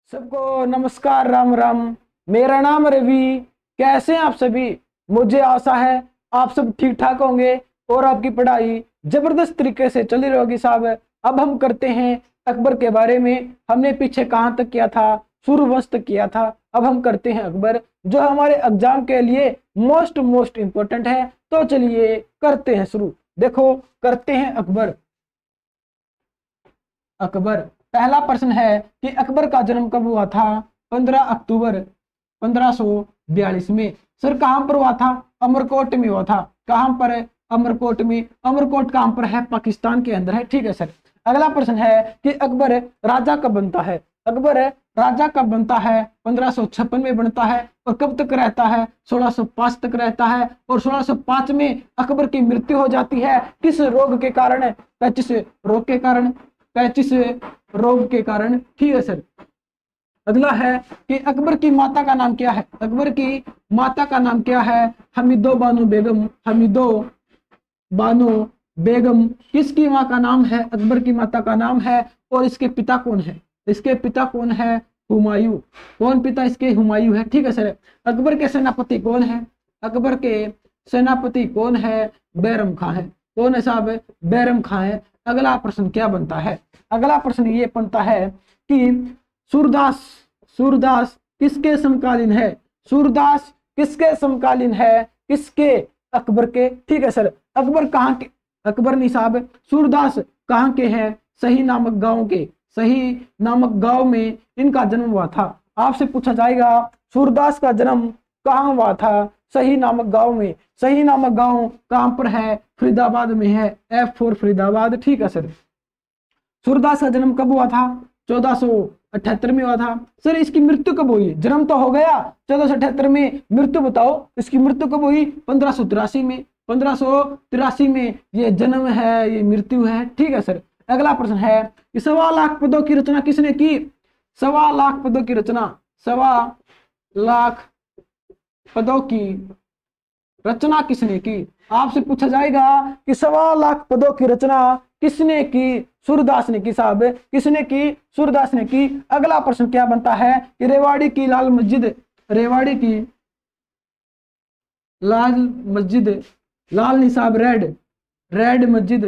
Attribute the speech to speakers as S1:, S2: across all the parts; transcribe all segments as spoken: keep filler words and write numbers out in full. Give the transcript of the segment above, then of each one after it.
S1: सबको नमस्कार, राम राम। मेरा नाम रवि। कैसे हैं आप सभी? मुझे आशा है आप सब ठीक ठाक होंगे और आपकी पढ़ाई जबरदस्त तरीके से चली रही होगी साहब। अब हम करते हैं अकबर के बारे में। हमने पीछे कहाँ तक किया था? सूर्यवंश तक किया था। अब हम करते हैं अकबर, जो हमारे एग्जाम के लिए मोस्ट मोस्ट इंपॉर्टेंट है। तो चलिए करते हैं शुरू। देखो, करते हैं अकबर। अकबर, पहला प्रश्न है कि अकबर का जन्म कब हुआ था? पंद्रह अक्टूबर पंद्रह सौ बयालीस में। सर कहां पर हुआ था? अमरकोट में हुआ था। कहां पर है? अमरकोट में। अमरकोट कहां पर है? पाकिस्तान के अंदर है। ठीक है सर। अगला प्रश्न है कि अकबर राजा कब बनता है? अकबर राजा कब बनता है? पंद्रह सौ छप्पन में बनता है। और कब तक रहता है? सोलह सौ पाँच तक रहता है। और सोलह सौ पाँच में अकबर की मृत्यु हो जाती है। किस रोग के कारण? पैंतीस रोग के कारण। पैंतीस रोग के कारण। ठीक है सर। अगला है कि अकबर की माता का नाम क्या है? अकबर की माता का नाम क्या है? हमीदो बानो बेगम। हमीदो बानो बेगम किसकी माँ का नाम है? अकबर की माता का नाम है। और इसके पिता कौन है? इसके पिता कौन है? हुमायूं। कौन पिता इसके? हुमायूं है। ठीक है सर। अकबर के सेनापति कौन है? अकबर के सेनापति कौन है? बैरम खां है। कौन है साहब? बैरम खां है। अगला प्रश्न क्या बनता है? अगला प्रश्न ये बनता है कि सूरदास सूरदास किसके समकालीन है? सूरदास किसके समकालीन है? किसके? अकबर के। ठीक है सर। अकबर कहाँ के? अकबर नहीं साहब, सूरदास कहाँ के हैं? सही नामक गांव के। सही नामक गांव में इनका जन्म हुआ था। आपसे पूछा जाएगा सूरदास का जन्म कहाँ हुआ था? सही नामक गांव में। सही नामक गांव कहां पर है? फरीदाबाद में है। F four Faridabad. ठीक है सर। सूरदास का जन्म कब हुआ था? चौदह सौ अठहत्तर में हुआ था। सर इसकी मृत्यु कब हुई? जन्म तो हो गया चौदह सौ अठहत्तर में, मृत्यु बताओ इसकी मृत्यु कब हुई? पंद्रह सौ तिरासी में। पंद्रह सौ तिरासी में ये जन्म है, ये मृत्यु है। ठीक है सर। अगला प्रश्न है कि सवा लाख पदों की रचना किसने की? सवा लाख पदों की रचना सवा लाख पदों की रचना किसने की? आपसे पूछा जाएगा कि सवा लाख पदों की रचना किसने की? सूरदास ने की साहब। किसने की? सूरदास ने की। अगला प्रश्न क्या बनता है कि रेवाड़ी की लाल मस्जिद रेवाड़ी की लाल मस्जिद लाल नहीं साहब, रेड रेड मस्जिद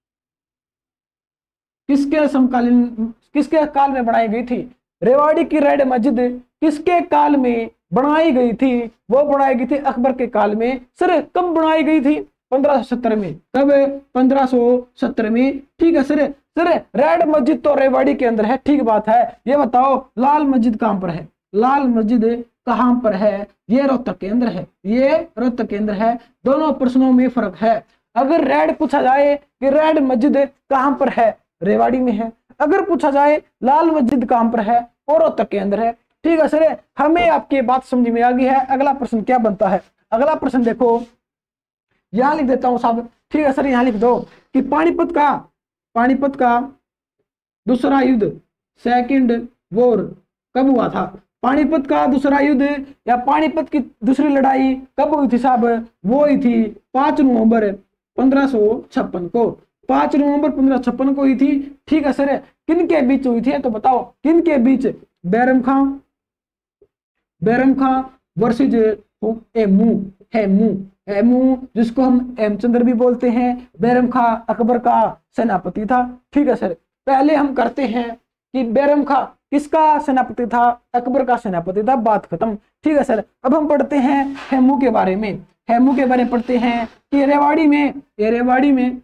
S1: किसके समकालीन किसके काल में बनाई गई थी? रेवाड़ी की रेड मस्जिद किसके काल में बनाई गई थी? वो बनाई गई थी अकबर के काल में। सर कब बनाई गई थी? पंद्रह सौ सत्तर में। कब? पंद्रह सौ सत्तर में। ठीक है सर। सर रेड मस्जिद तो रेवाड़ी के अंदर है। ठीक बात है। ये बताओ लाल मस्जिद कहां पर है? लाल मस्जिद कहां पर है? ये रोहतक के अंदर है। ये रोहतक के अंदर है। दोनों प्रश्नों में फर्क है। अगर रेड पूछा जाए कि रेड मस्जिद कहां पर है? रेवाड़ी में है। अगर पूछा जाए लाल मस्जिद कहां पर है? और रोहतक के अंदर है। ठीक है सर। हमें आपकी बात समझ में आ गई है। अगला प्रश्न क्या बनता है? अगला प्रश्न देखो, यहां लिख देता हूं साहब। ठीक है सर। यहां लिख दो कि पानीपत का पानीपत का दूसरा युद्ध, सेकंड वॉर, कब हुआ था? पानीपत का दूसरा युद्ध या पानीपत की दूसरी लड़ाई कब हुई थी साहब? वो हुई थी पांच नवंबर पंद्रह सौ छप्पन को। पांच नवंबर पंद्रह सौ छप्पन को हुई थी। ठीक है सर। किन के बीच हुई थी तो बताओ? किन के बीच? बैरम खां बैरम खां वर्सेज हेमू हेमू हेमू जिसको हम हेमचंद्र भी बोलते हैं। बैरम खां अकबर का सेनापति था। ठीक है सर। पहले हम करते हैं कि बैरम खां किसका सेनापति था? अकबर का सेनापति था। बात खत्म। ठीक है सर। अब हम पढ़ते हैं हेमू के बारे में। हेमू के बारे में पढ़ते हैं कि रेवाड़ी में रेवाड़ी में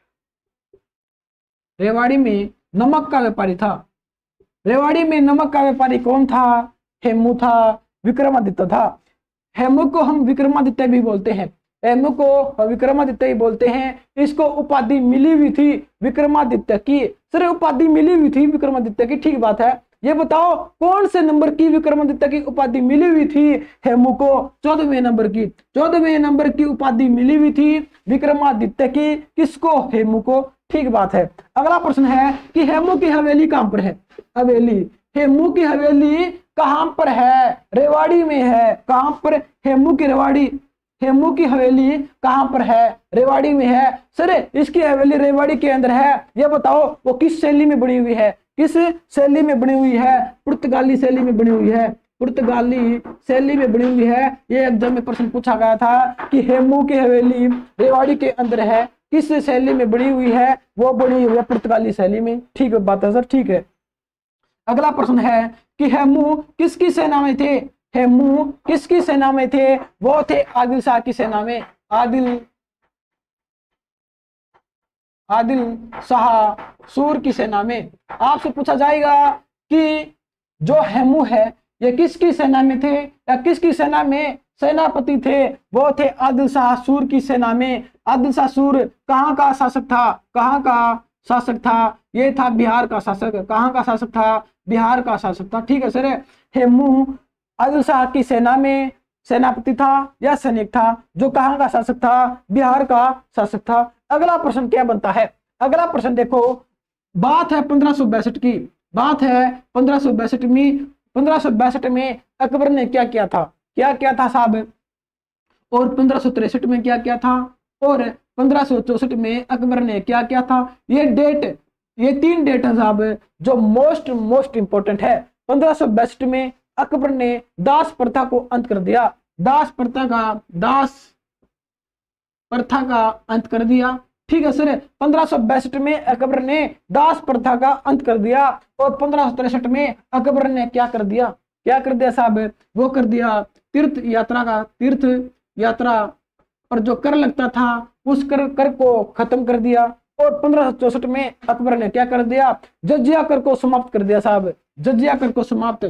S1: रेवाड़ी में नमक का व्यापारी था। रेवाड़ी में नमक का व्यापारी कौन था? हेमू था। विक्रमादित्य था। हेमू को हम विक्रमादित्य भी बोलते हैं। हेमू को विक्रमादित्य ही बोलते हैं। इसको उपाधि मिली हुई थी विक्रमादित्य की। सर उपाधि मिली हुई थी विक्रमादित्य की। ठीक बात है। ये बताओ कौन से नंबर की विक्रमादित्य की उपाधि मिली हुई थी हेमू को? चौदहवें नंबर की। चौदहवें नंबर की उपाधि मिली हुई थी विक्रमादित्य की। किसको? हेमू को। ठीक बात है। अगला प्रश्न है कि हेमू की हवेली कहां पर है? हवेली हेमू की हवेली कहां पर है? रेवाड़ी में है। कहां पर? हेमू की रेवाड़ी हेमू की हवेली कहां पर है? रेवाड़ी में है। सर इसकी हवेली रेवाड़ी के अंदर है। ये बताओ वो किस शैली में बनी हुई है? किस शैली में बनी हुई है? पुर्तगाली शैली में बनी हुई है, पुर्तगाली शैली में बनी हुई है। ये एग्जाम में प्रश्न पूछा गया था कि हेमू की हवेली रेवाड़ी के अंदर है, किस शैली में बनी हुई है? वो बनी हुई है पुर्तगाली शैली में। ठीक है बात है सर, ठीक है। अगला प्रश्न है कि हेमू किसकी सेना में थे? हेमू किसकी सेना में थे? वो थे आदिल शाह की सेना में, आदिल आदिल शाह सूर की सेना में। आपसे पूछा जाएगा कि जो हेमू है ये किसकी सेना में थे या किसकी सेना में सेनापति थे? वो थे आदिल शाह सूर की सेना में। आदिल शाह सूर कहाँ का शासक था? कहाँ का शासक था? ये था बिहार का शासक। कहाँ का शासक था? बिहार का शासक था। ठीक है सर। हेमू आदिल शाह की सेना में सेनापति था या सैनिक था? जो कहाँ का शासक था? बिहार का शासक था। अगला प्रश्न क्या बनता है? अगला प्रश्न देखो, बात है पंद्रह सौ बैसठ की, बात है पंद्रह सौ बैसठ में। पंद्रह सौ बैसठ में अकबर ने क्या किया था? क्या किया था साहब? और पंद्रह सौ तिरसठ में क्या किया था? और पंद्रह सौ चौसठ में अकबर ने क्या किया था? ये डेट, ये तीन डेट है साहब जो मोस्ट मोस्ट इंपोर्टेंट है। पंद्रह सौ बैसठ में अकबर ने दास प्रथा को अंत कर दिया। दास प्रथा का दास प्रथा का अंत कर दिया। ठीक है सर। पंद्रह सौ बैसठ में अकबर ने दास प्रथा का अंत कर दिया और पंद्रह सौ तिरसठ में अकबर ने क्या कर दिया? क्या कर दिया साहब? वो कर दिया तीर्थ यात्रा का, तीर्थ यात्रा पर जो कर लगता था उस कर कर को खत्म कर दिया। और पंद्रह सौ चौसठ में अकबर ने क्या कर दिया? जजिया कर को समाप्त कर दिया साहब। जजिया कर को समाप्त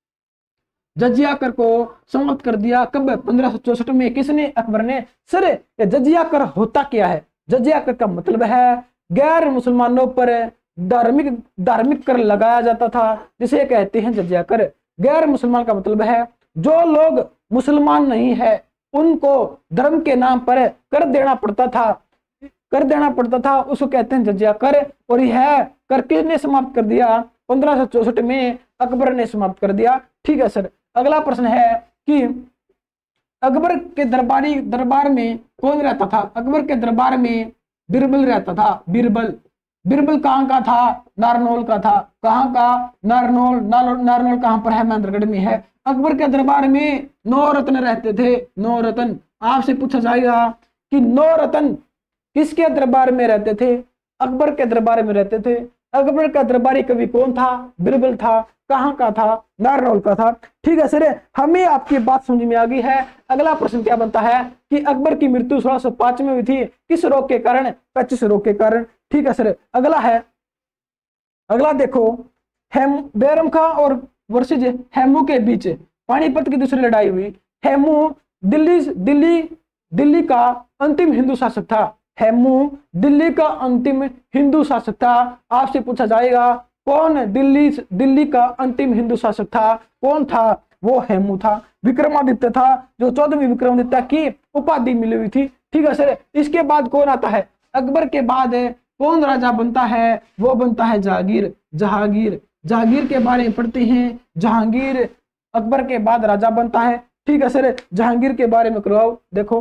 S1: जजिया कर को समाप्त कर दिया। कब? पंद्रह सौ चौसठ में। किसने? अकबर ने। सर ये जजिया कर होता क्या है? जजिया कर का मतलब है गैर मुसलमानों पर धार्मिक धार्मिक कर लगाया जाता था, जिसे कहते हैं जजिया कर। गैर मुसलमान का मतलब है जो लोग मुसलमान नहीं है उनको धर्म के नाम पर कर देना पड़ता था, कर देना पड़ता था, उसको कहते हैं जजिया कर। और यह कर किसने समाप्त कर दिया? पंद्रह सौ चौसठ में अकबर ने समाप्त कर दिया। ठीक है सर। अगला प्रश्न है कि अकबर के दरबारी दरबार में कौन रहता था? अकबर के दरबार में बिरबल रहता था। बिरबल बिरबल कहाँ का था? नारनौल का था। कहाँ का? नारनौल। नारनौल कहाँ पर है? महेंद्रगढ़ में है। अकबर के दरबार में नौ रत्न रहते थे। नौ रत्न। आपसे पूछा जाएगा कि नौ रत्न किसके दरबार में रहते थे? अकबर के दरबार में रहते थे। अकबर का दरबारी कवि कौन था? बिरबल था। कहाँ का था? नारनौल का था। ठीक है सर। हमें आपकी बात समझ में आ गई है। अगला प्रश्न क्या बनता है कि अकबर की मृत्यु सोलह सौ पांच में हुई थी, किस रोग के कारण? पेचिश रोग के कारण। ठीक है सर। अगला है, अगला देखो, हेम बैरम खां और वर्सेज हेमू के बीच पानीपत की दूसरी लड़ाई हुई। हेमू दिल्ली दिल्ली दिल्ली का अंतिम हिंदू शासक था। हेमू दिल्ली का अंतिम हिंदू शासक था। आपसे पूछा जाएगा कौन दिल्ली दिल्ली का अंतिम हिंदू शासक था? कौन था? वो हेमू था। विक्रमादित्य था, जो चौदहवीं विक्रमादित्य की उपाधि मिली हुई थी। ठीक है सर। इसके बाद कौन आता है? अकबर के बाद कौन राजा बनता है? वो बनता है जहांगीर। जहांगीर जहांगीर के बारे में पढ़ते हैं। जहांगीर अकबर के बाद राजा बनता है। ठीक है सर। जहांगीर के बारे में करवाओ। देखो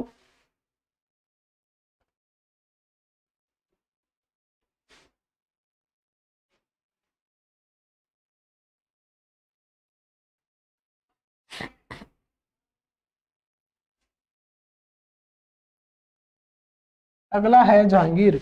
S1: अगला है जहांगीर।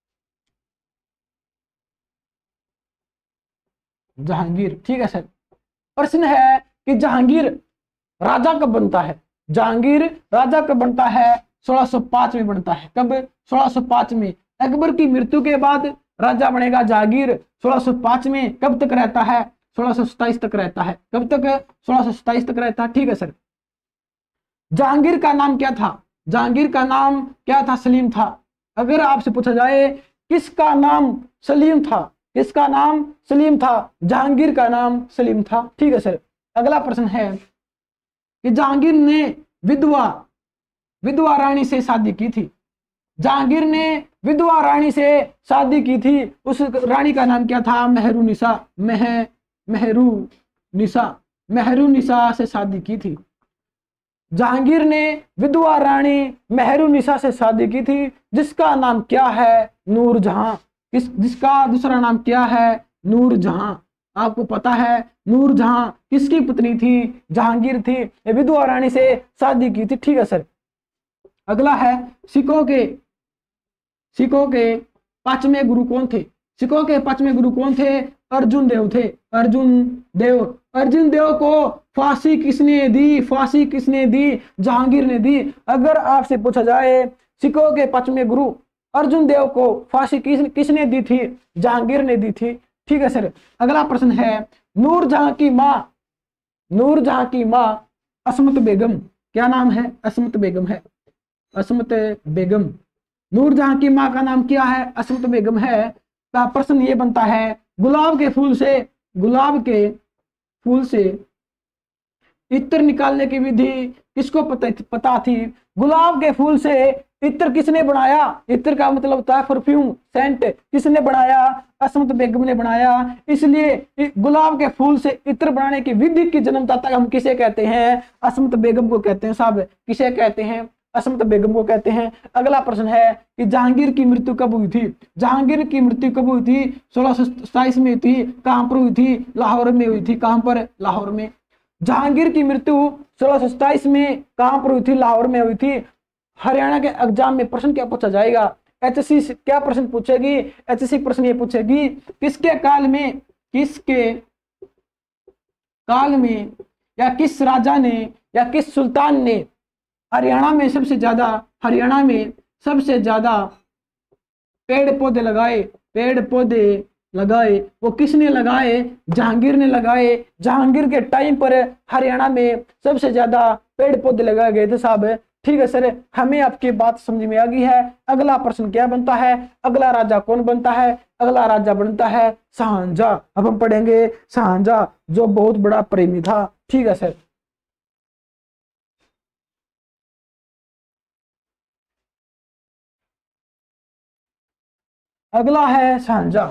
S1: जहांगीर। ठीक है सर। प्रश्न है कि जहांगीर राजा कब बनता है? जहांगीर राजा कब बनता है? सोलह सौ पांच में बनता है। कब? सोलह सौ पांच में। अकबर की मृत्यु के बाद राजा बनेगा जहांगीर। सोलह सौ पांच में। कब तक रहता है? सोलह सौ सत्ताईस तक रहता है। कब तक? सोलह सौ सत्ताईस तक रहता है। ठीक है सर। जहांगीर का नाम क्या था? जहांगीर का नाम क्या था? सलीम था। अगर आपसे पूछा जाए किसका नाम सलीम था? किसका नाम सलीम था? जहांगीर का नाम सलीम था। ठीक है सर। अगला प्रश्न है कि जहांगीर ने विधवा विधवा रानी से शादी की थी। जहांगीर ने विधवा रानी से शादी की थी। उस रानी का नाम क्या था? मेहरुनिसा। मह मेहरुनिसा मेहरुनिसा से शादी की थी। जहांगीर ने विधवा रानी मेहरुनिसा से शादी की थी, जिसका नाम क्या है? नूरजहां। किस जिसका दूसरा नाम क्या है? नूरजहां। आपको पता है नूरजहां किसकी पत्नी थी? जहांगीर थी। ये विधवा रानी से शादी की थी। ठीक है सर। अगला है सिखों के सिखों के पांचवें गुरु कौन थे? सिखों के पांचवें गुरु कौन थे? अर्जुन देव थे। अर्जुन देव। अर्जुन देव को फांसी किसने दी? फांसी किसने दी? जहांगीर ने दी। अगर आपसे पूछा जाए सिखों के पांचवें गुरु अर्जुन देव को फांसी किस किसने दी थी? जहांगीर ने दी थी। ठीक है सर। अगला प्रश्न है नूरजहां की माँ नूरजहां की माँ असमत बेगम। क्या नाम है? असमत बेगम है। असमत बेगम। नूरजहां की माँ का नाम क्या है? असमत बेगम है। का प्रश्न ये बनता है गुलाब के फूल से गुलाब के फूल से इत्र निकालने की विधि किसको पता पता थी? गुलाब के फूल से इत्र किसने बनाया? इत्र का मतलब होता है परफ्यूम, सेंट। किसने बनाया? असमत बेगम ने बनाया। इसलिए गुलाब के फूल से इत्र बनाने की विधि की जन्मदाता हम किसे कहते हैं? असमत बेगम को कहते हैं साहब। किसे कहते हैं? असमत बेगम को कहते हैं। अगला प्रश्न है कि जहांगीर की मृत्यु कब हुई थी? जहांगीर की मृत्यु कब हुई थी? सोलह सौ सताइस में हुई थी। कहां पर हुई थी? लाहौर में हुई थी। कहां पर? लाहौर में। जहांगीर की मृत्यु सोलह सौ सताइस में कहां पर हुई थी? लाहौर में हुई थी। हरियाणा के एग्जाम में प्रश्न क्या पूछा जाएगा? एचएससी क्या प्रश्न पूछेगी? एचएससी प्रश्न ये पूछेगी किसके काल में किसके काल में या किस राजा ने या किस सुल्तान ने हरियाणा में सबसे ज्यादा हरियाणा में सबसे ज्यादा पेड़ पौधे लगाए? पेड़ पौधे लगाए वो किसने लगाए? जहांगीर ने लगाए। जहांगीर के टाइम पर हरियाणा में सबसे ज्यादा पेड़ पौधे लगाए गए थे साहब। ठीक है सर। हमें आपकी बात समझ में आ गई है। अगला प्रश्न क्या बनता है? अगला राजा कौन बनता है? अगला राजा बनता है शाहजहां। अब हम पढ़ेंगे शाहजहां जो बहुत बड़ा प्रेमी था। ठीक है सर। अगला है शाहजहां।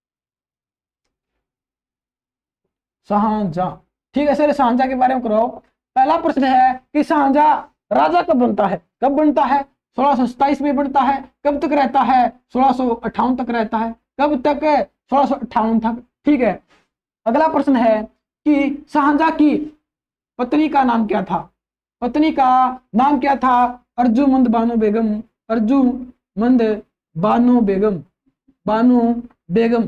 S1: शाहजहां। ठीक है सर। शाहजहां के बारे में करो। पहला प्रश्न है कि शाहजहां राजा कब बनता है? कब बनता है? सोलह सौ सताइस में बनता है। कब तक रहता है? सोलह सौ अट्ठावन तक रहता है। कब तक? सोलह सौ अट्ठावन तक। ठीक है। अगला प्रश्न है कि शाहजहां की पत्नी का नाम क्या था? पत्नी का नाम क्या था? अर्जुमंद बानो बेगम। अर्जुमंद बानो बेगम। बानो बेगम।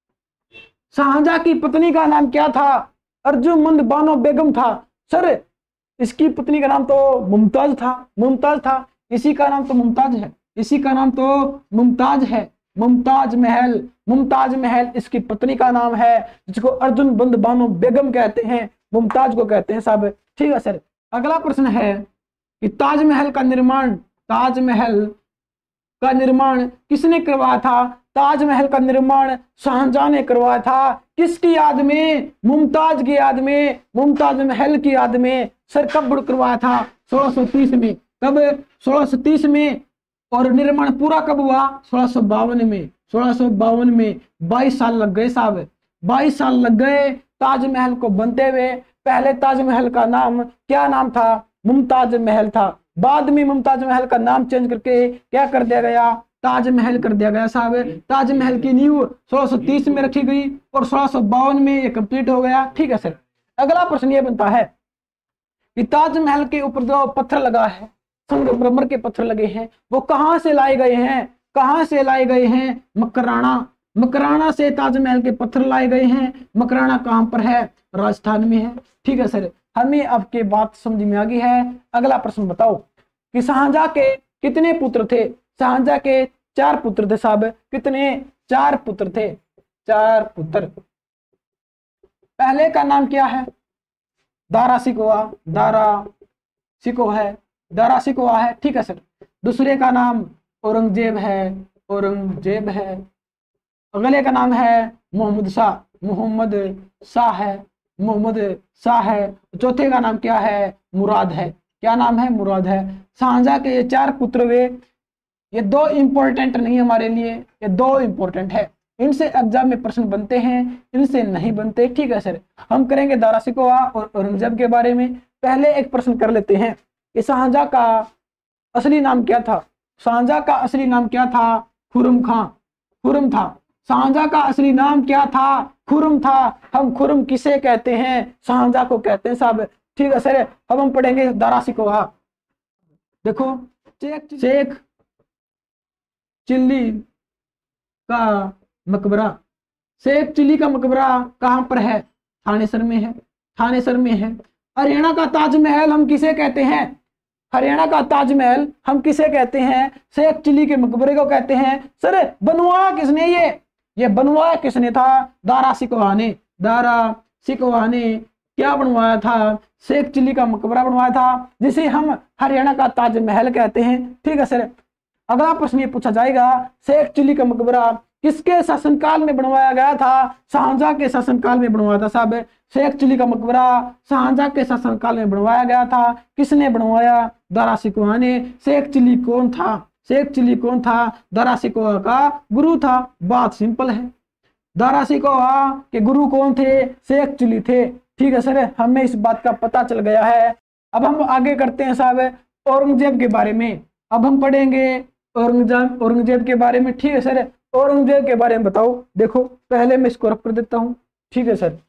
S1: शाहजहां की पत्नी का नाम क्या था? अर्जुमंद बानो बेगम था। सर इसकी पत्नी का नाम तो मुमताज था। मुमताज था। इसी का नाम तो मुमताज है। इसी का नाम तो मुमताज है। मुमताज महल। मुमताज महल इसकी पत्नी का नाम है जिसको अर्जुन बंद बानो बेगम कहते हैं। मुमताज को कहते हैं साहब। ठीक है सर। अगला प्रश्न है कि ताजमहल का निर्माण ताजमहल का निर्माण किसने करवाया था? ताजमहल का निर्माण शाहजहां ने करवाया था। किसकी याद में? मुमताज की याद में। मुमताज महल की याद में। सर कब करवाया था? सोलह सौ तीस में। कब? सोलह सौ तीस में। और निर्माण पूरा कब हुआ? सोलह सौ बावन में। सोलह सौ बावन में। बाईस साल लग गए साहब। बाईस साल लग गए ताजमहल को बनते हुए। पहले ताजमहल का नाम क्या नाम था? मुमताज महल था। बाद में मुमताज महल का नाम चेंज करके क्या कर दिया गया? ताजमहल कर दिया गया साहब। ताजमहल की नींव सोलह सौ तीस में रखी गई और सोलह सौ बावन में ये कंप्लीट हो गया। ठीक है सर। अगला प्रश्न ये बनता है कि ताजमहल के ऊपर जो पत्थर लगा है, संगमरमर के पत्थर लगे हैं, वो कहां से लाए गए हैं? कहां से लाए गए हैं? मकराना। मकराना से ताजमहल के पत्थर लाए गए हैं। मकराना कहां पर है? राजस्थान में है। ठीक है सर। हमें आपकी बात समझ में आ गई है। अगला प्रश्न बताओ कि शाहजहां के कितने पुत्र थे? शाहजहां के चार पुत्र थे साहब। कितने? चार पुत्र थे। चार पुत्र। पहले का नाम क्या है? दारा सिकोहा। दारा सिकोहा है। दारा सिकोहा है। ठीक है सर। दूसरे का नाम औरंगजेब है। औरंगजेब है। अगले का नाम है मोहम्मद शाह। मोहम्मद शाह है। मोहम्मद शाह है। चौथे का नाम क्या है? मुराद है। क्या नाम है? मुराद है। शाहजहां के ये चार पुत्र वे, ये दो इंपॉर्टेंट नहीं हमारे लिए, ये दो इंपॉर्टेंट है। इनसे एग्जाम में प्रश्न बनते हैं, इनसे नहीं बनते। ठीक है सर। हम करेंगे दारा सिकोहा और औरंगजेब के बारे में। पहले एक प्रश्न कर लेते हैं कि शाहजहां का असली नाम क्या था? शाहजहां का असली नाम क्या था? खुर्रम खां। खुर्रम था। शाहजहां का असली नाम क्या था? खुर्रम था। हम खुर्रम किसे कहते हैं? शाहजहां को कहते हैं साहब। ठीक है सर। अब हम पढ़ेंगे दारा सिकोहा। देखो, शेख चिल्ली का मकबरा, शेख चिल्ली का मकबरा कहां पर है? थानेसर में है। थानेसर में है। हरियाणा का ताजमहल हम किसे कहते हैं? हरियाणा का ताजमहल हम किसे कहते हैं? शेख चिल्ली के मकबरे को कहते हैं। सर बनवाया किसने? ये ये बनवाया किसने था? दारा सिकोहा ने। दारा सिकोहा ने क्या बनवाया था? शेख चिल्ली का मकबरा बनवाया था, जिसे हम हरियाणा का ताजमहल कहते हैं। ठीक है सर। अगला प्रश्न ये पूछा जाएगा, शेख चिल्ली का मकबरा किसके शासनकाल में बनवाया गया था? शाहजहां के शासनकाल में बनवाया था साहब। शेख चिल्ली का मकबरा शाहजहां के शासनकाल में बनवाया गया था। किसने बनवाया? दारा सिकोहा ने। शेख चिल्ली कौन था? शेख चिल्ली कौन था? दारा सिकोहा का गुरु था। बात सिंपल है। दारा सिकोहा के गुरु कौन थे? शेख चिल्ली थे। ठीक है सर, हमें इस बात का पता चल गया है। अब हम आगे करते हैं साहब औरंगजेब के बारे में। अब हम पढ़ेंगे औरंगजेब औरंगजेब के बारे में। ठीक है सर। औरंगजेब के बारे में बताओ। देखो, पहले मैं इसको रख कर देता हूं। ठीक है सर।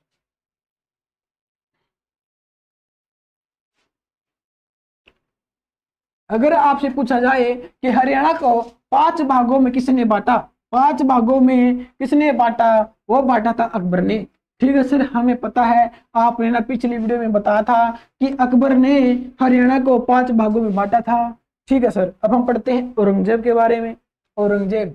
S1: अगर आपसे पूछा जाए कि हरियाणा को पांच भागों में किसने बांटा? पांच भागों में किसने बांटा? वो बांटा था अकबर ने। ठीक है सर, हमें पता है, आपने ना पिछली वीडियो में बताया था कि अकबर ने हरियाणा को पांच भागों में बांटा था। ठीक है सर। अब हम पढ़ते हैं औरंगजेब के बारे में। औरंगजेब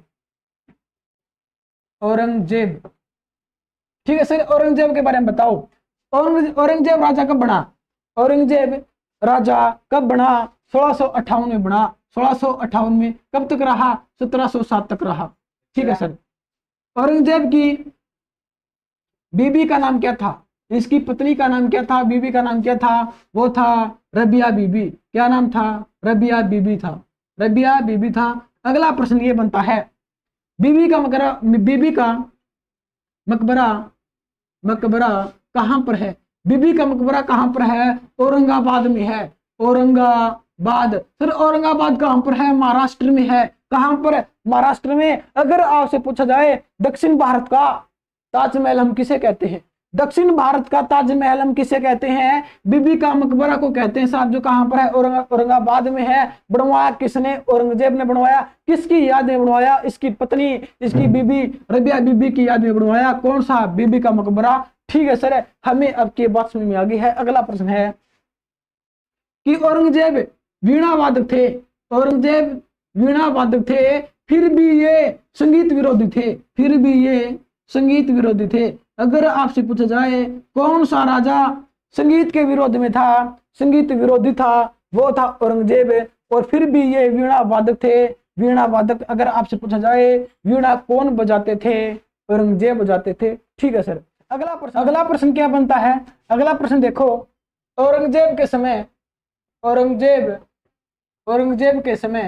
S1: औरंगजेब ठीक है सर। औरंगजेब के बारे में बताओ। औरंगजेब राजा कब बना? औरंगजेब राजा कब बना? सोलह सौ अट्ठावन में बना। सोलह सौ अट्ठावन में। कब तक रहा? सत्रह सौ सात तक रहा। ठीक है सर। औरंगजेब की बीबी का नाम क्या था? इसकी पत्नी का नाम क्या था? बीबी का नाम क्या था? वो था रबिया बीबी। क्या नाम था? रबिया बीबी था। रबिया बीबी था। अगला प्रश्न ये बनता है, बीबी का मकबरा बीबी का मकबरा मकबरा कहां पर है? बीबी का मकबरा कहां पर है? औरंगाबाद में है। औरंगाबाद। सर औरंगाबाद कहां पर है? महाराष्ट्र में है। कहां पर? महाराष्ट्र में। अगर आपसे पूछा जाए दक्षिण भारत का ताजमहल हम किसे कहते हैं? दक्षिण भारत का ताजमहल हम किसे कहते हैं? बीबी का मकबरा को कहते हैं साहब। जो कहां पर है? औरंगाबाद में है। बनवाया किसने? औरंगजेब ने बनवाया। किसकी याद में बनवाया? इसकी पत्नी, इसकी बीबी रबिया बीबी की याद में बनवाया। कौन सा? बीबी का मकबरा। ठीक है सर, हमें अब की बात समझ में आ गई है। अगला प्रश्न है कि औरंगजेब वीणा वादक थे। औरंगजेब वीणा वादक थे, फिर भी ये संगीत विरोधी थे। फिर भी ये संगीत विरोधी थे। अगर आपसे पूछा जाए कौन सा राजा संगीत के विरोध में था? संगीत विरोधी था, वो था औरंगजेब। और फिर भी ये वीणा वादक थे। वीणा वादक अगर आपसे पूछा जाए वीणा कौन बजाते थे? औरंगजेब बजाते थे। ठीक है सर। अगला प्रश्न अगला प्रश्न क्या बनता है? अगला प्रश्न देखो, औरंगजेब के समय औरंगजेब औरंगजेब के समय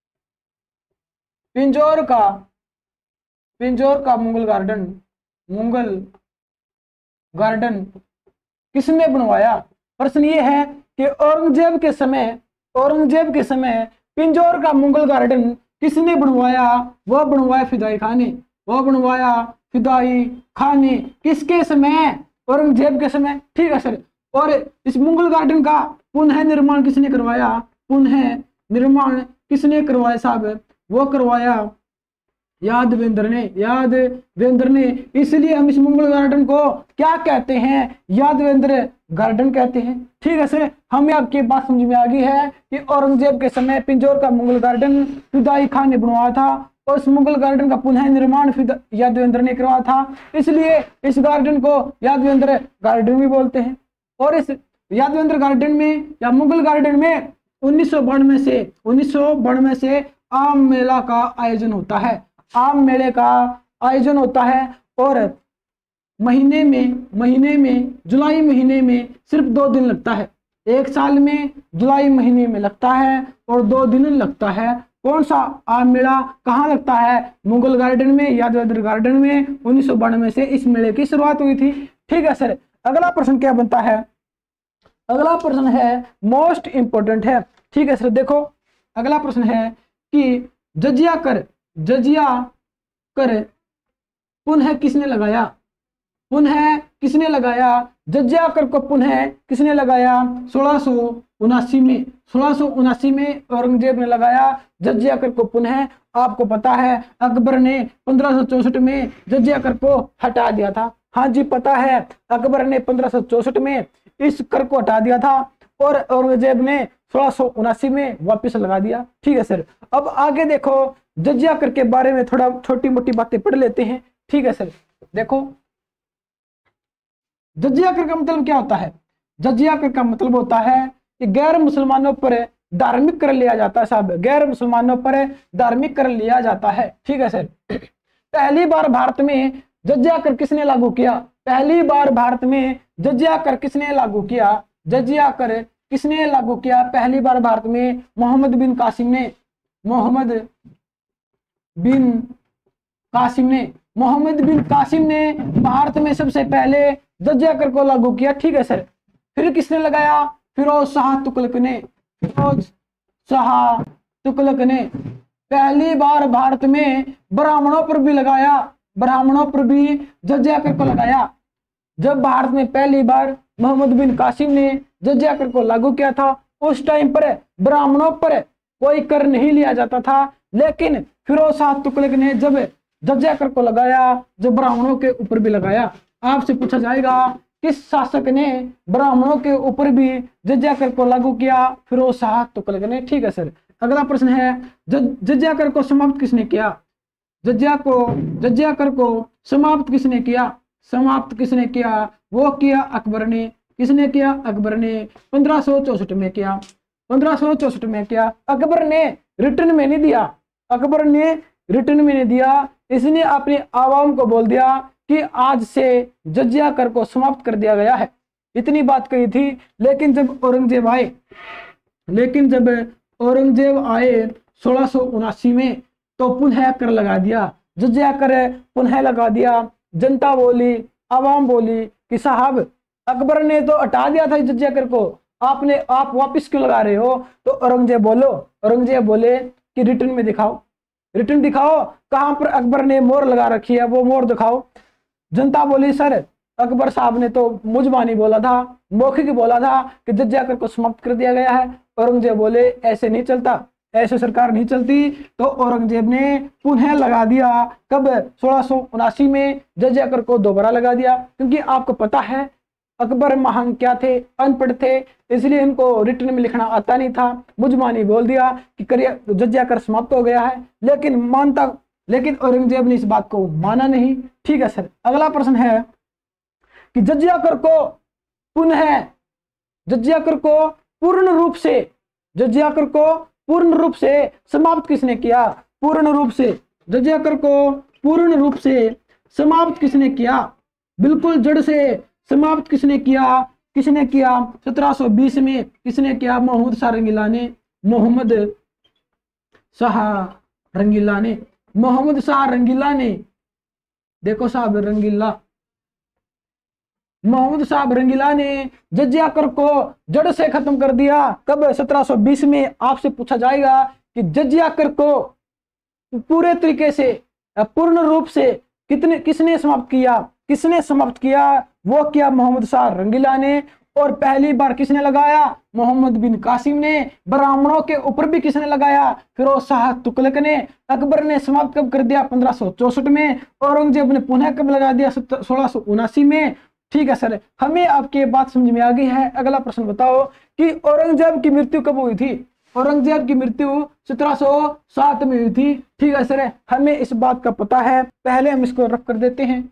S1: पिंजौर का पिंजौर का मुगल गार्डन मुगल गार्डन किसने बनवाया? प्रश्न ये है कि औरंगजेब के समय औरंगजेब के समय पिंजौर का मुगल गार्डन किसने बनवाया? वह बनवाया फिदाई खान ने। वह बनवाया फिदाई खान ने। किसके समय? औरंगजेब के समय। ठीक है सर। और इस मुगल गार्डन का पुनः निर्माण किसने करवाया? पुनः निर्माण किसने करवाया साहब? वो करवाया यादवेंद्र ने। यादवेंद्र ने। इसलिए हम इस मुगल गार्डन को क्या कहते हैं? यादवेंद्र गार्डन कहते हैं। ठीक है सर, हमें आपकी बात समझ में आ गई है कि औरंगजेब के समय पिंजौर का मुगल गार्डन फिदाई खान ने बनवाया था और इस मुगल गार्डन का पुनः निर्माण यादवेंद्र ने करवाया था। इसलिए इस गार्डन को यादवेंद्र गार्डन भी बोलते हैं। और इस यादवेंद्र गार्डन में या मुगल गार्डन में उन्नीस सौ बानवे से उन्नीस सौ बानवे से आम मेला का आयोजन होता है। आम मेले का आयोजन होता है और महीने में महीने में जुलाई महीने में सिर्फ दो दिन लगता है। एक साल में जुलाई महीने में लगता है और दो दिन लगता है। कौन सा आम मेला कहाँ लगता है? मुगल गार्डन में, यादवेंद्र गार्डन में। उन्नीस सौ बानवे से इस मेले की शुरुआत हुई थी। ठीक है सर। अगला प्रश्न क्या बनता है? अगला प्रश्न है मोस्ट इंपोर्टेंट है। ठीक है सर। देखो, अगला प्रश्न है कि जजिया कर जजिया कर पुनः किसने लगाया? पुनः किसने लगाया? जजिया कर को पुनः किसने लगाया? सोलह सौ उनासी में सोलह सौ उनासी में औरंगजेब ने लगाया जजिया कर को पुनः। आपको पता है अकबर ने पंद्रह सौ चौसठ में जजिया कर को हटा दिया था। हाँ जी पता है, अकबर ने पंद्रह सौ चौसठ में इस कर को हटा दिया था और औरंगजेब ने सोलह सौ उनासी में वापस लगा दिया। ठीक है सर। अब आगे देखो, जजिया कर के बारे में थोड़ा छोटी मोटी बातें पढ़ लेते हैं। ठीक है सर। देखो जजिया कर का मतलब क्या होता है? जजिया कर का मतलब होता है कि गैर मुसलमानों पर धार्मिक कर लिया जाता है साहब, गैर मुसलमानों पर धार्मिक कर लिया जाता है। ठीक है सर। पहली बार भारत में जजिया कर किसने लागू किया? पहली बार भारत में जजिया कर किसने लागू किया? जजिया कर किसने लागू किया पहली बार भारत में? मोहम्मद बिन कासिम ने। मोहम्मद बिन कासिम ने मोहम्मद बिन कासिम ने भारत में सबसे पहले जजिया कर को लागू किया। ठीक है सर। फिर किसने लगाया? फिरोज शाह तुगलक ने। फिरोज शाह तुगलक ने पहली बार भारत में ब्राह्मणों पर भी लगाया, ब्राह्मणों पर भी जजिया कर को लगाया। जब भारत में पहली बार मोहम्मद बिन कासिम ने जजिया कर को लागू किया था, उस टाइम पर ब्राह्मणों पर कोई कर नहीं लिया जाता था, लेकिन फिरोज शाह तुगलक ने जब जजिया कर को लगाया, जब ब्राह्मणों के ऊपर भी लगाया। आपसे पूछा जाएगा किस शासक ने ब्राह्मणों के ऊपर भी जजिया कर को लागू किया? फिरोज शाह तुगलक ने। ठीक है सर। अगला प्रश्न है, जजिया कर को समाप्त किसने किया? जजिया को जजिया कर को समाप्त किसने किया? समाप्त किसने किया? वो किया अकबर ने। किसने किया? अकबर ने पंद्रह सौ चौसठ में किया। पंद्रह सौ चौसठ में किया। अकबर ने रिटर्न में नहीं दिया, अकबर ने रिटर्न में नहीं दिया, इसने अपनी आवाम को बोल दिया कि आज से जजिया कर को समाप्त कर दिया गया है, इतनी बात कही थी। लेकिन जब औरंगजेब आए लेकिन जब औरंगजेब आए सोलह सौ उनासी में, तो पुनः कर लगा दिया, जजिया कर पुनः लगा दिया। जनता बोली, आवाम बोली कि साहब अकबर ने तो हटा दिया था जजिया कर को, आपने आप वापस क्यों लगा रहे हो? तो औरंगजेब बोलो औरंगजेब बोले कि रिटर्न में दिखाओ, रिटर्न दिखाओ, कहां पर अकबर ने मोहर लगा रखी है वो मोहर दिखाओ। जनता बोली सर अकबर साहब ने तो मुजबानी बोला था, मौखिक बोला था कि जजिया कर को समाप्त कर दिया गया है। औरंगजेब बोले ऐसे नहीं चलता, ऐसे सरकार नहीं चलती। तो औरंगजेब ने पुनः लगा दिया। कब? सोलह सौ उनासी में जजिया कर को दोबारा लगा दिया, क्योंकि आपको पता है अकबर महान क्या थे? अनपढ़ थे, इसलिए इनको रिटर्न में लिखना आता नहीं था। मुजबानी बोल दिया कि करिए जजिया कर समाप्त हो गया है, लेकिन मानता लेकिन औरंगजेब ने इस बात को माना नहीं। ठीक है सर। अगला प्रश्न है कि जजिया कर को पुनः जजिया कर को पूर्ण रूप से जजिया कर को पूर्ण रूप से समाप्त किसने किया? पूर्ण रूप से जजिया कर को पूर्ण रूप से समाप्त किसने किया? बिल्कुल जड़ से समाप्त किसने किया? किसने किया? सत्रह सौ बीस में किसने किया? मोहम्मद शाह रंगीला ने। मोहम्मद शाह रंगीला ने मोहम्मद शाह रंगीला ने देखो साहब रंगीला मोहम्मद साहब रंगीला ने जजिया कर को जड़ से खत्म कर दिया। कब? सत्रह सौ बीस में। आपसे पूछा जाएगा कि जजिया कर को पूरे तरीके से पूर्ण रूप से कितने किसने समाप्त किया? किसने समाप्त किया? वो किया मोहम्मद शाह रंगीला ने। और पहली बार किसने लगाया? मोहम्मद बिन कासिम ने। ब्राह्मणों के ऊपर भी किसने लगाया? फिरोज शाह तुगलक ने। अकबर ने समाप्त कब कर दिया? पंद्रह सौ चौसठ में। औरंगजेब ने पुनः कब लगा दिया? सोलह सौ उनासी में। ठीक है सर। हमें आपकी बात समझ में आ गई है। अगला प्रश्न बताओ कि औरंगजेब की मृत्यु कब हुई थी? औरंगजेब की मृत्यु सत्रह सौ सात में हुई थी। ठीक है सर, हमें इस बात का पता है। पहले हम इसको रफ कर देते हैं।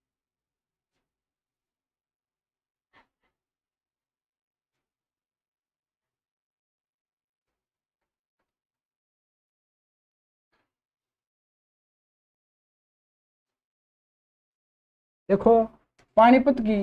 S1: देखो पानीपत की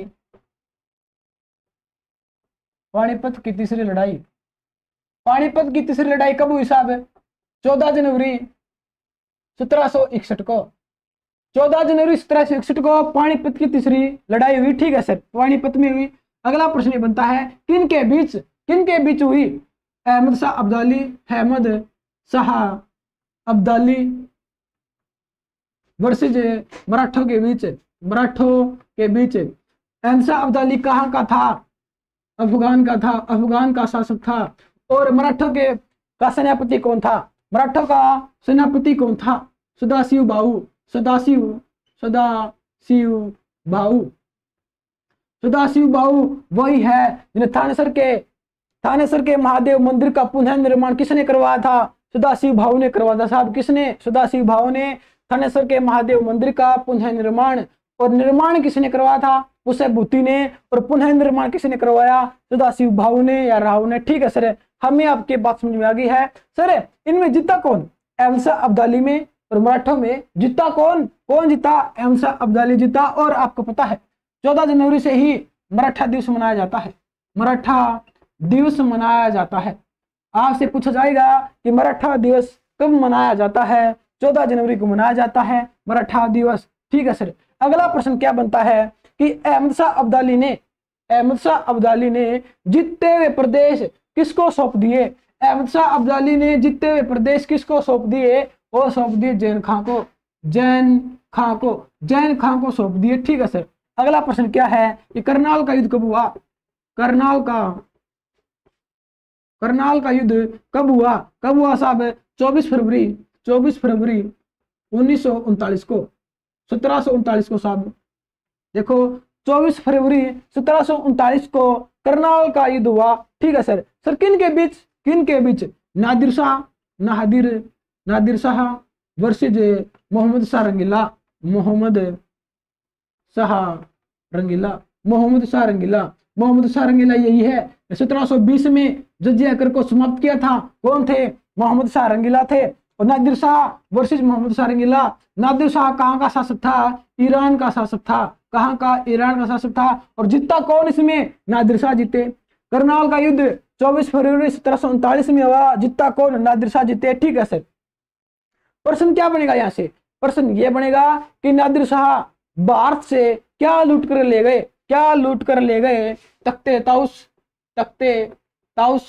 S1: पानीपत की तीसरी लड़ाई पानीपत की तीसरी लड़ाई कब हुई साहब? चौदह जनवरी सत्रह सौ इकसठ को चौदह जनवरी सत्रह सौ इकसठ को पानीपत की तीसरी लड़ाई हुई। ठीक है सर, पानीपत में हुई। अगला प्रश्न बनता है किन के बीच किन के बीच हुई? अहमद शाह अब्दाली अहमद शाह अब्दाली वर्सेज मराठों के बीच, मराठों के बीच। अहमद अब्दाली कहाँ का था? अफगान का था, अफगान का शासक था। और मराठों के का सेनापति कौन था? मराठों का सेनापति कौन था? सदाशिव बाहू, सदाशिव सदाशिव बाहू, सदाशिव बाहू वही है जिन्हें थानेसर के थानेसर के महादेव मंदिर का पुनः निर्माण किसने करवाया था? सदाशिव भाऊ ने करवाया था साहब। किसने? सदाशिव भाऊ ने थानेसर के महादेव मंदिर का पुनः निर्माण। और निर्माण किसने करवाया था? उसे भूति ने। और पुनः निर्माण किसने करवाया? सदाशिव भाऊ ने या राव ने। ठीक है सर, हमें आपकी बात समझ में आ गई है। सर इनमें जीता कौन? अहमद अब्दाली में। और मराठों में जीता कौन? कौन जीता? अहमद अब्दाली जीता। और आपको पता है चौदह जनवरी से ही मराठा दिवस मनाया जाता है, मराठा दिवस मनाया जाता है। आपसे पूछा जाएगा कि मराठा दिवस कब मनाया जाता है? चौदह जनवरी को मनाया जाता है मराठा दिवस। ठीक है सर, अगला प्रश्न क्या बनता है कि अहमद शाह अब्दाली ने अहमद शाह अब्दाली ने जीते हुए प्रदेश किसको सौंप दिए? अहमद शाह अब्दाली ने जीते हुए प्रदेश किसको सौंप दिए? वो सौंप दिए जैन खां को, जैन खां को, जैन खां को सौंप दिए। ठीक है सर, अगला प्रश्न क्या है कि करनाल का युद्ध कब हुआ? करनाल का करनाल का युद्ध कब हुआ? कब हुआ साहब? चौबीस फरवरी चौबीस फरवरी उन्नीस सौ उनतालीस को, सत्रह सौ उनतालीस को साहब। देखो चौबीस फरवरी सत्रह सौ उनतालीस को करनाल का युद्ध हुआ। ठीक है सर। सर किन के बीच? किन के बीच? नादिर शाह नादिर नादिर शाह वर्सेज मोहम्मद शाह रंगीला, मोहम्मद शाह रंगीला, मोहम्मद शाह रंगीला, मोहम्मद शाह रंगीला यही है सत्रह सौ बीस में जजिया कर को समाप्त किया था। कौन थे? मोहम्मद शाह रंगीला थे। और नादिर शाह वर्सेज मोहम्मद शाह रंगीला। नादिर शाह कहाँ का शासक था? ईरान का शासक था। कहाँ का? ईरान का शासक था। और जीता कौन इसमें? नादिर शाह जीते। करनाल का युद्ध चौबीस फरवरी सत्रह सौ उनतालीस में हुआ। जीता कौन? नादिर शाह जीते। ठीक है सर। प्रश्न क्या बनेगा यहाँ से? प्रश्न ये बनेगा कि नादिर शाह भारत से क्या लूट कर ले गए? क्या लूट कर ले गए? तख्ते ताउस, तख्ते ताउस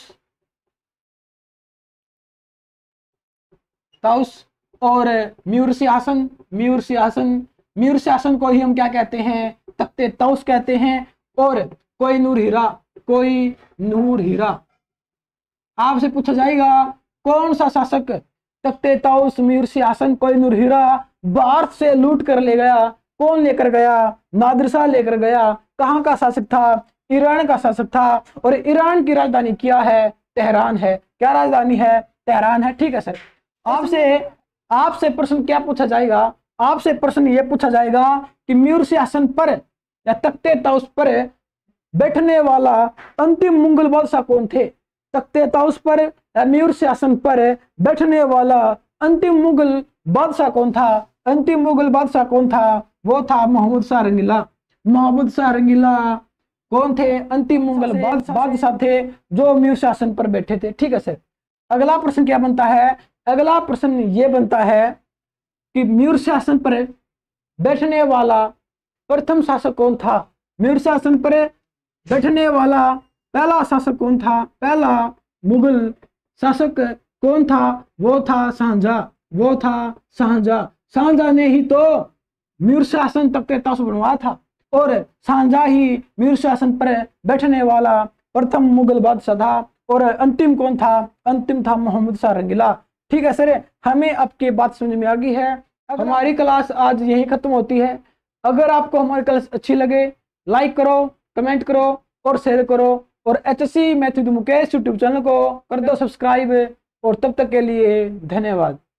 S1: ताउस और म्यूर सिंहासन, म्यूर सिंहासन, म्यूर सिंहासन को ही हम क्या कहते हैं? तख्ते ताउस कहते हैं। और कोई नूर हीरा, कोई नूर हीरा। आपसे पूछा जाएगा कौन सा शासक तख्ते ताउस, म्यूर सिंहासन, कोई नूर हीरा भारत से लूट कर ले गया? कौन लेकर गया? नादिर शाह लेकर गया। कहाँ का शासक था? ईरान का शासक था। और ईरान की राजधानी क्या है? तेहरान है। क्या राजधानी है? तेहरान है। ठीक है सर। आपसे आपसे प्रश्न क्या पूछा जाएगा? आपसे प्रश्न ये पूछा जाएगा कि म्यूर सिंहासन पर या तख्ते ताउस पर बैठने वाला अंतिम मुगल बादशाह कौन थे? तख्ते ताउस पर या म्यूर सिंहासन पर बैठने वाला अंतिम मुगल बादशाह कौन था? अंतिम मुगल बादशाह कौन था? वो था मोहम्मद शाह रंगीला। मोहम्मद शाह रंगीला कौन थे? अंतिम मुगल बादशाह थे जो म्यूर सिंहासन पर बैठे थे। ठीक है सर। अगला प्रश्न क्या बनता है? अगला प्रश्न ये बनता है कि म्यूर सिंहासन पर बैठने वाला प्रथम शासक कौन था? म्यूर सिंहासन पर बैठने वाला पहला शासक कौन था? पहला मुगल शासक कौन था? वो था शाहजहां, वो था शाहजहां। शाहजहां ने ही तो म्यूर सिंहासन तख्ते ताउस बनवाया था। और शाहजहां ही म्यूर सिंहासन पर बैठने वाला प्रथम मुगल बादशाह था। और अंतिम कौन था? अंतिम था मोहम्मद शाह रंगीला। ठीक है सर, हमें आपकी बात समझ में आ गई है। हमारी क्लास आज यही खत्म होती है। अगर आपको हमारी क्लास अच्छी लगे लाइक करो, कमेंट करो और शेयर करो। और H S C math with Mukesh YouTube channel को कर दो सब्सक्राइब। और तब तक के लिए धन्यवाद।